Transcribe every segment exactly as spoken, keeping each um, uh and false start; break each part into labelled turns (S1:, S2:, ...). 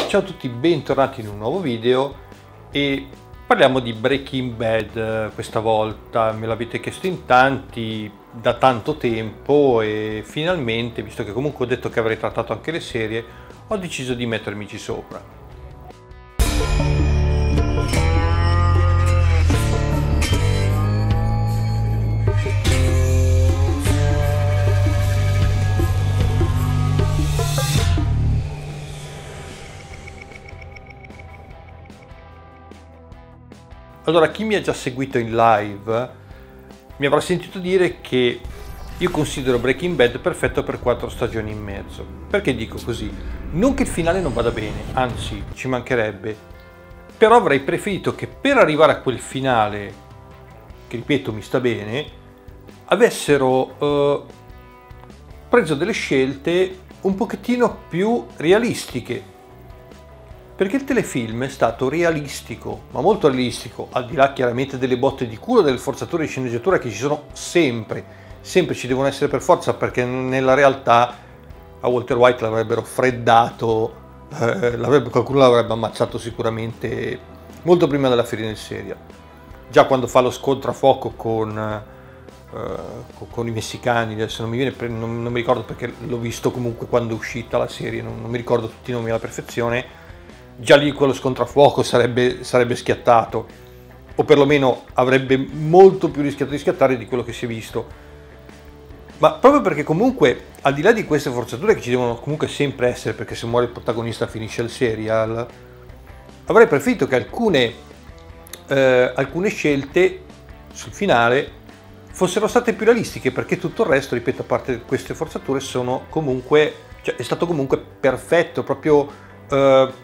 S1: Ciao a tutti, bentornati in un nuovo video e parliamo di Breaking Bad. Questa volta me l'avete chiesto in tanti da tanto tempo e finalmente, visto che comunque ho detto che avrei trattato anche le serie, ho deciso di mettermici sopra. Allora, chi mi ha già seguito in live mi avrà sentito dire che io considero Breaking Bad perfetto per quattro stagioni e mezzo. Perché dico così? Non che il finale non vada bene, anzi ci mancherebbe, però avrei preferito che per arrivare a quel finale, che ripeto mi sta bene, avessero eh, preso delle scelte un pochettino più realistiche. Perché il telefilm è stato realistico, ma molto realistico, al di là chiaramente delle botte di culo, delle forzature di sceneggiatura che ci sono sempre, sempre ci devono essere per forza, perché nella realtà a Walter White l'avrebbero freddato, eh, l'avrebbe, qualcuno l'avrebbe ammazzato sicuramente molto prima della fine in serie. Già quando fa lo scontro a fuoco con, eh, con i messicani, adesso non mi, viene, non, non mi ricordo perché l'ho visto comunque quando è uscita la serie, non, non mi ricordo tutti i nomi alla perfezione. Già lì quello scontro a fuoco sarebbe, sarebbe schiattato, o perlomeno avrebbe molto più rischiato di schiattare di quello che si è visto. Ma proprio perché comunque, al di là di queste forzature che ci devono comunque sempre essere, perché se muore il protagonista finisce il serial, avrei preferito che alcune, eh, alcune scelte sul finale fossero state più realistiche, perché tutto il resto, ripeto, a parte queste forzature, sono comunque, cioè è stato comunque perfetto, proprio... Eh,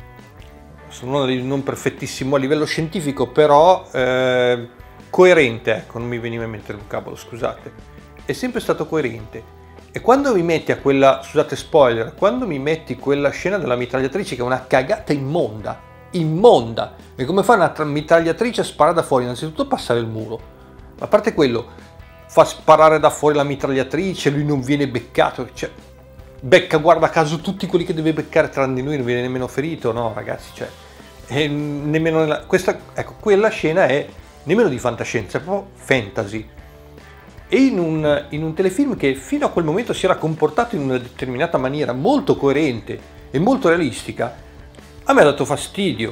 S1: sono non perfettissimo a livello scientifico, però eh, coerente, ecco, non mi veniva in mente il vocabolo, scusate, è sempre stato coerente. E quando mi metti a quella, scusate spoiler, quando mi metti quella scena della mitragliatrice che è una cagata immonda, immonda, e come fa una mitragliatrice a sparare da fuori? Innanzitutto passare il muro, ma a parte quello, fa sparare da fuori la mitragliatrice, lui non viene beccato, cioè... becca guarda caso tutti quelli che deve beccare tranne lui, non viene nemmeno ferito, no ragazzi, cioè e nemmeno nella, questa, ecco, quella scena è nemmeno di fantascienza, è proprio fantasy. E in un, in un telefilm che fino a quel momento si era comportato in una determinata maniera molto coerente e molto realistica, a me ha dato fastidio.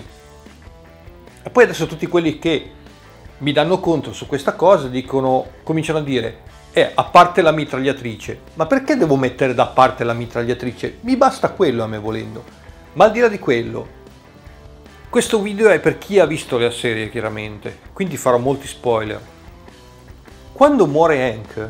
S1: E poi adesso tutti quelli che mi danno contro su questa cosa dicono, cominciano a dire: Eh, a parte la mitragliatrice, ma perché devo mettere da parte la mitragliatrice? Mi basta quello a me volendo. Ma al di là di quello, questo video è per chi ha visto la serie chiaramente, quindi farò molti spoiler. Quando muore Hank,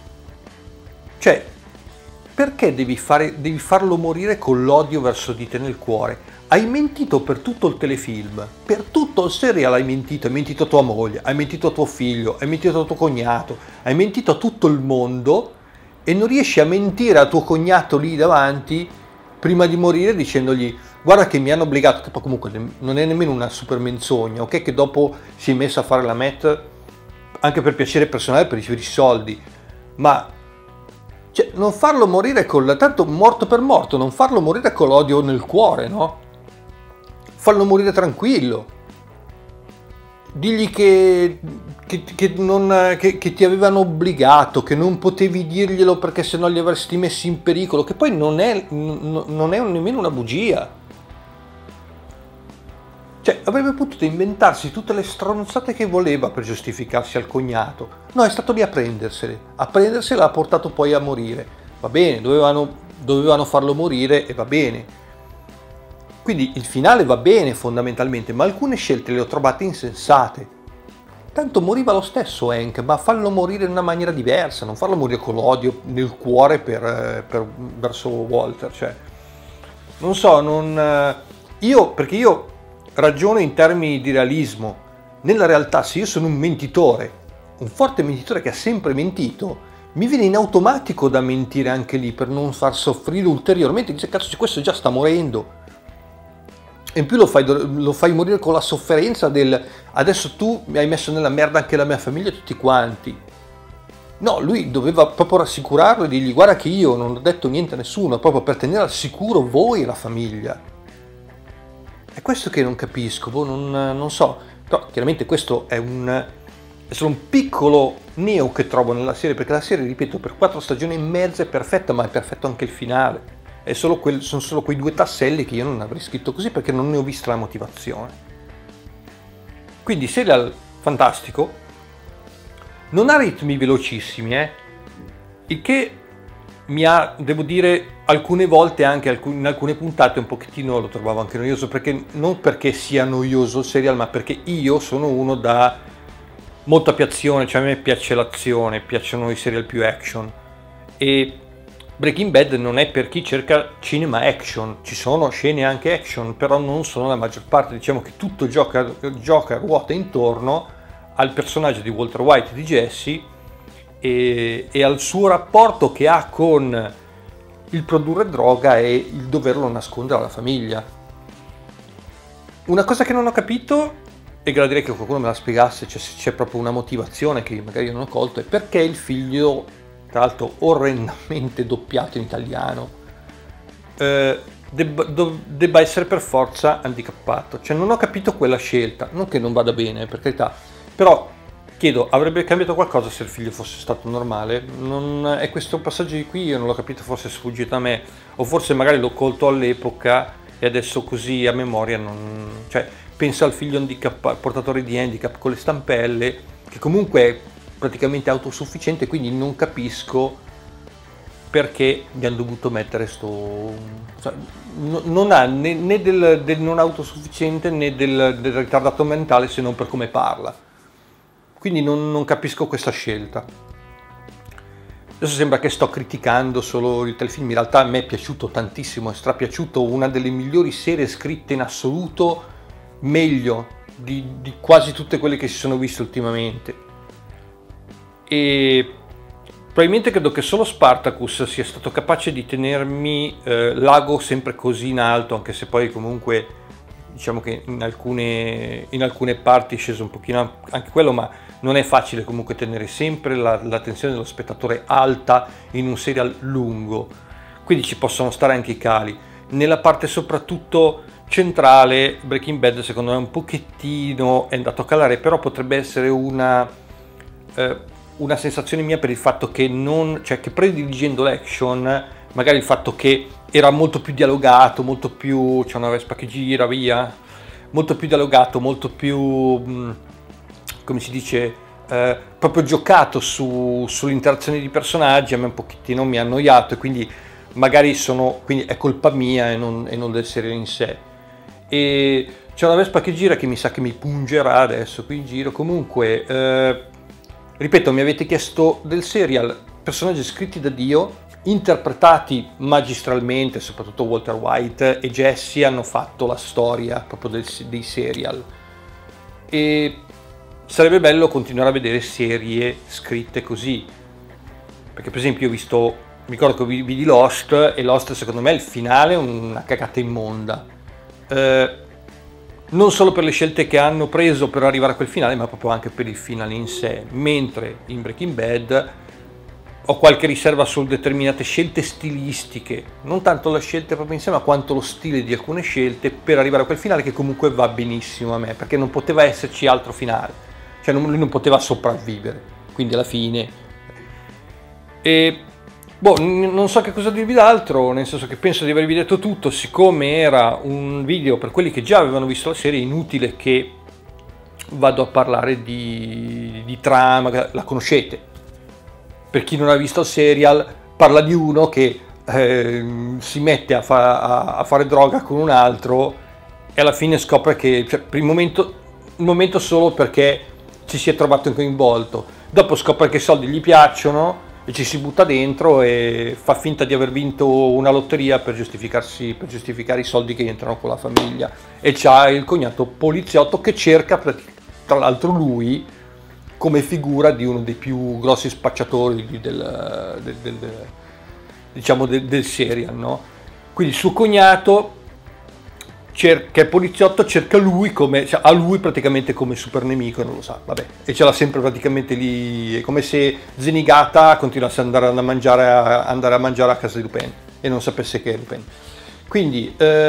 S1: cioè, perché devi, fare, devi farlo morire con l'odio verso di te nel cuore? Hai mentito per tutto il telefilm, per tutto il serial hai mentito, hai mentito a tua moglie, hai mentito a tuo figlio, hai mentito a tuo cognato, hai mentito a tutto il mondo e non riesci a mentire a tuo cognato lì davanti prima di morire dicendogli: guarda che mi hanno obbligato, che poi comunque non è nemmeno una super menzogna, ok, che dopo si è messo a fare la met anche per piacere personale, per ricevere i soldi, ma cioè, non farlo morire con la, tanto morto per morto, non farlo morire con l'odio nel cuore, no? Fallo morire tranquillo, digli che, che, che, non, che, che ti avevano obbligato, che non potevi dirglielo perché sennò li avresti messi in pericolo, che poi non è, non è nemmeno una bugia. Cioè, avrebbe potuto inventarsi tutte le stronzate che voleva per giustificarsi al cognato. No, è stato lì a prendersele, a prendersela ha portato poi a morire. Va bene, dovevano, dovevano farlo morire e va bene. Quindi il finale va bene fondamentalmente, ma alcune scelte le ho trovate insensate. Tanto moriva lo stesso Hank, ma fallo morire in una maniera diversa, non farlo morire con l'odio nel cuore per, per, verso Walter. Cioè, non so, non, io, perché io ragiono in termini di realismo. Nella realtà, se io sono un mentitore, un forte mentitore che ha sempre mentito, mi viene in automatico da mentire anche lì per non far soffrire ulteriormente. Dice, cazzo, questo già sta morendo. E in più lo fai, lo fai morire con la sofferenza del adesso tu mi hai messo nella merda anche la mia famiglia e tutti quanti. No, lui doveva proprio rassicurarlo e dirgli: guarda che io non ho detto niente a nessuno, proprio per tenere al sicuro voi e la famiglia. è questo che non capisco, boh, non, non so, però chiaramente questo è un, è solo un piccolo neo che trovo nella serie, perché la serie, ripeto, per quattro stagioni e mezza è perfetta, ma è perfetto anche il finale, è solo quel, sono solo quei due tasselli che io non avrei scritto così perché non ne ho vista la motivazione. Quindi serial fantastico, non ha ritmi velocissimi, eh, il che mi ha, devo dire, alcune volte anche in alcune puntate un pochettino lo trovavo anche noioso, perché non perché sia noioso il serial, ma perché io sono uno da molta più azione, cioè a me piace l'azione, piacciono i serial più action, e Breaking Bad non è per chi cerca cinema action, ci sono scene anche action, però non sono la maggior parte, diciamo che tutto gioca, gioca ruota intorno al personaggio di Walter White, di Jesse, e, e al suo rapporto che ha con il produrre droga e il doverlo nascondere alla famiglia. Una cosa che non ho capito, e gradirei che qualcuno me la spiegasse, cioè se c'è proprio una motivazione che magari io non ho colto, è perché il figlio, tra l'altro orrendamente doppiato in italiano, eh, debba, do, debba essere per forza handicappato. Cioè non ho capito quella scelta, non che non vada bene, per carità, però chiedo, avrebbe cambiato qualcosa se il figlio fosse stato normale? Non è questo passaggio di qui, io non l'ho capito, forse è sfuggito a me, o forse magari l'ho colto all'epoca e adesso così a memoria non... Cioè, penso al figlio handicap, portatore di handicap con le stampelle, che comunque è praticamente autosufficiente, quindi non capisco perché gli hanno dovuto mettere sto... Cioè, no, non ha né, né del, del non autosufficiente né del, del ritardato mentale, se non per come parla. Quindi non, non capisco questa scelta. Adesso sembra che sto criticando solo il telefilm, in realtà a me è piaciuto tantissimo, è strapiaciuto, una delle migliori serie scritte in assoluto, meglio di, di quasi tutte quelle che si sono viste ultimamente. E probabilmente credo che solo Spartacus sia stato capace di tenermi eh, l'ago sempre così in alto, anche se poi comunque diciamo che in alcune, in alcune parti è sceso un pochino anche quello, ma non è facile comunque tenere sempre la, l'attenzione dello spettatore alta in un serial lungo, quindi ci possono stare anche i cali. Nella parte soprattutto centrale Breaking Bad secondo me un pochettino è andato a calare, però potrebbe essere una, eh, una sensazione mia per il fatto che non, cioè che prediligendo l'action, magari il fatto che era molto più dialogato, molto più, c'è una Vespa che gira via, molto più dialogato, molto più, mh, come si dice, eh, proprio giocato su, sull'interazione di personaggi, a me un pochettino mi ha annoiato, e quindi magari sono, quindi è colpa mia e non, e non del serial in sé. E c'è una Vespa che gira che mi sa che mi pungerà adesso qui in giro. Comunque, eh, ripeto, mi avete chiesto del serial, personaggi scritti da Dio, interpretati magistralmente, soprattutto Walter White e Jesse hanno fatto la storia proprio del, dei serial, e sarebbe bello continuare a vedere serie scritte così, perché per esempio io ho visto, mi ricordo che vidi Lost, e Lost secondo me il finale è una cagata immonda, eh, non solo per le scelte che hanno preso per arrivare a quel finale, ma proprio anche per il finale in sé, mentre in Breaking Bad ho qualche riserva su determinate scelte stilistiche, non tanto le scelte proprio insieme, ma quanto lo stile di alcune scelte per arrivare a quel finale che comunque va benissimo a me, perché non poteva esserci altro finale, cioè non, lui non poteva sopravvivere, quindi alla fine... E boh, non so che cosa dirvi d'altro, nel senso che penso di avervi detto tutto. Siccome era un video per quelli che già avevano visto la serie, è inutile che vado a parlare di, di trama, la conoscete. Per chi non ha visto il serial, parla di uno che eh, si mette a, fa, a, a fare droga con un altro e alla fine scopre che, cioè, per il momento, il momento solo perché ci si è trovato coinvolto, dopo scopre che i soldi gli piacciono e ci si butta dentro e fa finta di aver vinto una lotteria per giustificarsi, per giustificare i soldi che entrano con la famiglia, e c'ha il cognato poliziotto che cerca, tra l'altro lui, come figura di uno dei più grossi spacciatori del, del, del, del, diciamo del, del serial, no? Quindi il suo cognato, che è poliziotto, cerca lui come, cioè, ha lui praticamente come super nemico, non lo sa, vabbè, e ce l'ha sempre praticamente lì, è come se Zenigata continuasse ad andare a mangiare a, andare a mangiare a casa di Lupin e non sapesse che è Lupin. Quindi eh,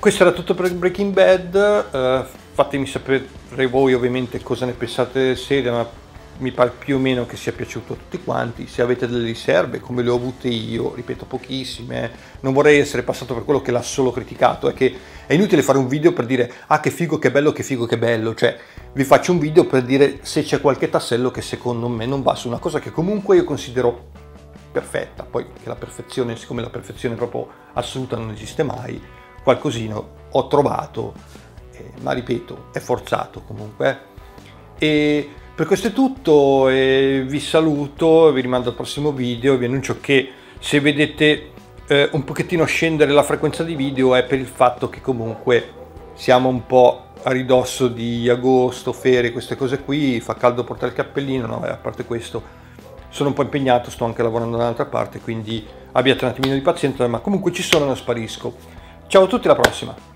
S1: questo era tutto per Breaking Bad, uh, fatemi sapere voi ovviamente cosa ne pensate della serie, ma mi pare più o meno che sia piaciuto a tutti quanti. Se avete delle riserve come le ho avute io, ripeto pochissime, non vorrei essere passato per quello che l'ha solo criticato, è che è inutile fare un video per dire ah che figo, che bello, che figo, che bello, cioè vi faccio un video per dire se c'è qualche tassello che secondo me non va su una cosa che comunque io considero perfetta. Poi che la perfezione, siccome la perfezione proprio assoluta non esiste mai, qualcosino ho trovato, eh, ma ripeto è forzato comunque. E per questo è tutto, e vi saluto, vi rimando al prossimo video. Vi annuncio che se vedete eh, un pochettino scendere la frequenza di video è per il fatto che comunque siamo un po' a ridosso di agosto, ferie, queste cose qui, fa caldo portare il cappellino, no, a parte questo sono un po' impegnato, sto anche lavorando da un'altra parte, quindi abbiate un attimino di pazienza, ma comunque ci sono e non sparisco. Ciao a tutti, alla prossima!